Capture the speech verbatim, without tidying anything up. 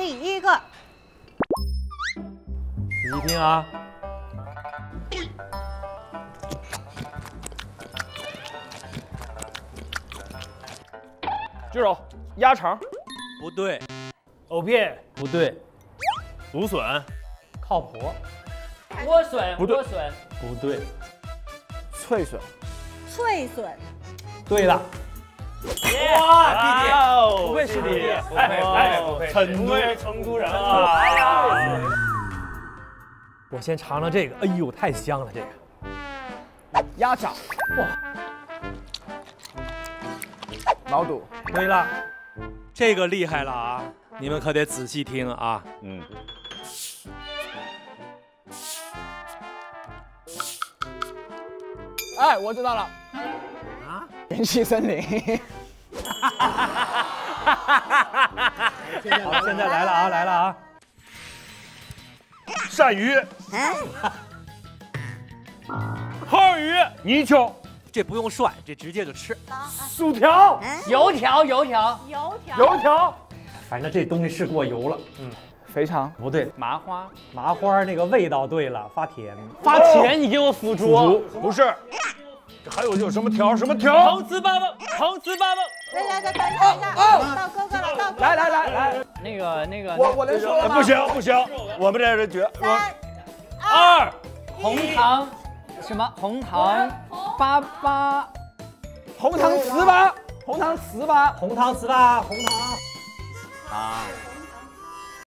第一个。 仔细听啊。 鸡肉、鸭肠， 不对， 藕片不对， 芦笋， 靠谱莴笋， 不对莴笋， 不对， 脆笋。 脆笋， 对了。 哇，弟弟， 哦不愧是弟弟， 哎哎，成都成都人啊！哎呀， 我先尝尝这个，哎呦，太香了这个。 鸭掌， 哇， 毛肚， 对了， 这个厉害了啊！你们可得仔细听啊。 嗯，哎，我知道了，啊，元气森林。 好，现在来了啊，来了啊！ 鳝鱼，耗鱼，泥鳅， 这不用涮，这直接就吃。 薯条， 油条，油条， 油条， 油条， 反正这东西是过油了。嗯， 肥肠， 不对， 麻花， 麻花那个味道对了，发甜。 发甜，你给我腐竹， 不是，这还有有什么条？什么条？ 横四八蹦，横四八蹦。 来来来，等一下，等一下，到哥哥了，到哥哥了。 来来来来， 那个那个， 我我能说了吗？不行不行，我们这是绝。 三二， 红糖，什么红糖粑粑， 红糖糍粑，红糖糍粑， 红糖糍粑，红糖。 啊，